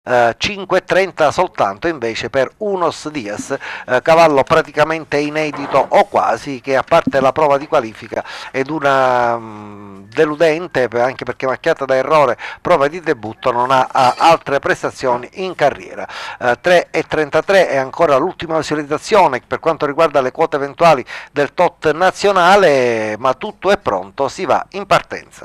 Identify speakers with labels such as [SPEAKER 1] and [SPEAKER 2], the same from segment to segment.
[SPEAKER 1] 5,30 soltanto invece per Unos Diaz, cavallo praticamente inedito o quasi, che a parte la prova di qualifica ed una deludente, anche perché macchiata da errore, prova di debutto, non ha altre prestazioni in carriera. 3,33 è ancora l'ultima visualizzazione per quanto riguarda le quote eventuali del tot nazionale, ma tutto è pronto, si va in partenza.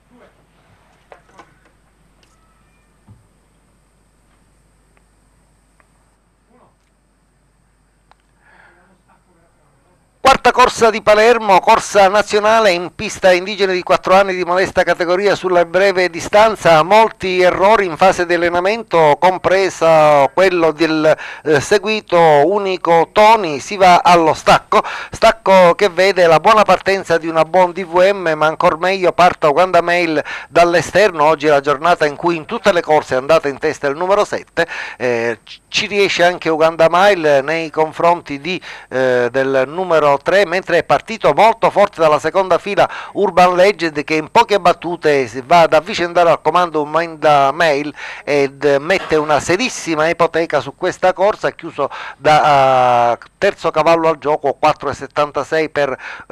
[SPEAKER 1] Quarta corsa di Palermo, corsa nazionale in pista indigene di 4 anni di modesta categoria sulla breve distanza, molti errori in fase di allenamento, compresa quello del seguito unico Toni. Si va allo stacco che vede la buona partenza di una buon DVM, ma ancor meglio parta Uganda Mail dall'esterno. Oggi è la giornata in cui in tutte le corse è andata in testa il numero 7, ci riesce anche Uganda Mail nei confronti del numero 3, mentre è partito molto forte dalla seconda fila Urban Legend, che in poche battute si va ad avvicendare al comando Uganda Mail ed mette una serissima ipoteca su questa corsa, chiuso da terzo cavallo al gioco, 4,76 per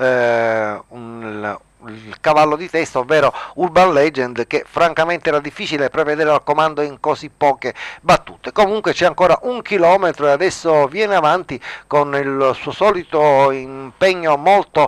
[SPEAKER 1] il cavallo di testa, ovvero Urban Legend, che francamente era difficile prevedere al comando in così poche battute. Comunque c'è ancora 1 chilometro e adesso viene avanti con il suo solito impegno molto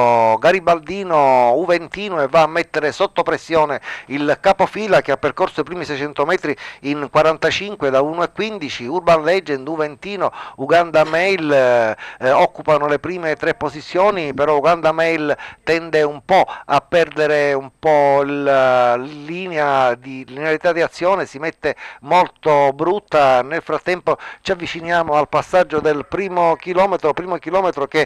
[SPEAKER 1] garibaldino, uventino, e va a mettere sotto pressione il capofila, che ha percorso i primi 600 metri in 45 da 1,15. Urban Legend, uventino, Uganda Mail occupano le prime 3 posizioni, però Uganda Mail tende un po' a perdere un po' la linearità di azione, si mette molto brutta. Nel frattempo ci avviciniamo al passaggio del primo chilometro che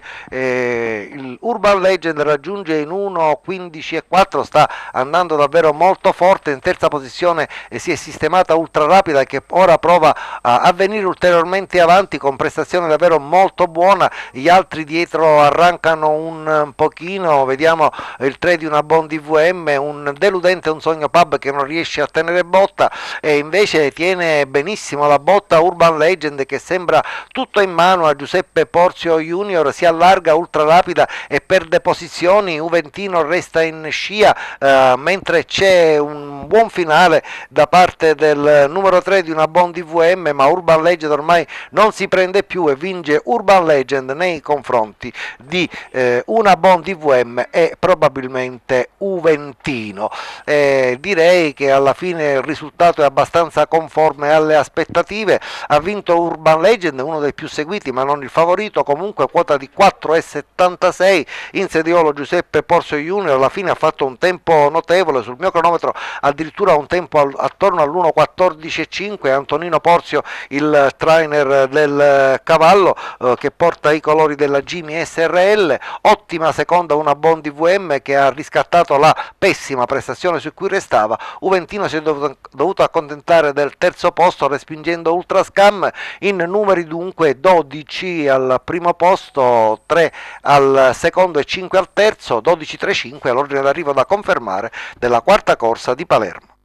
[SPEAKER 1] il Urban Legend raggiunge in 1,15,4, sta andando davvero molto forte. In terza posizione si è sistemata Ultra Rapida, che ora prova a venire ulteriormente avanti con prestazione davvero molto buona. Gli altri dietro arrancano un pochino, vediamo il 3 di una Bond DVM, un deludente Un Sogno Pub che non riesce a tenere botta, e invece tiene benissimo la botta Urban Legend, che sembra tutto in mano a Giuseppe Porzio Junior. Si allarga Ultra Rapida e perde posizioni, Uventino resta in scia, mentre c'è un buon finale da parte del numero 3 di una Bond DVM, ma Urban Legend ormai non si prende più e vince Urban Legend nei confronti di una Bond DVM e probabilmente Uventino. Direi che alla fine il risultato è abbastanza conforme alle aspettative. Ha vinto Urban Legend, uno dei più seguiti ma non il favorito, comunque quota di 4,76. Insediolo Giuseppe Porzio Junior alla fine ha fatto un tempo notevole, sul mio cronometro addirittura un tempo attorno all'1,14,5. Antonino Porzio, il trainer del cavallo, che porta i colori della Jimmy SRL. Ottima seconda una Bond DVM, che ha riscattato la pessima prestazione su cui restava. Uventino si è dovuto accontentare del terzo posto, respingendo Ultrascam. In numeri dunque 12 al primo posto, 3 al secondo e 5 al terzo, 12-3-5 all'ordine d'arrivo da confermare della quarta corsa di Palermo.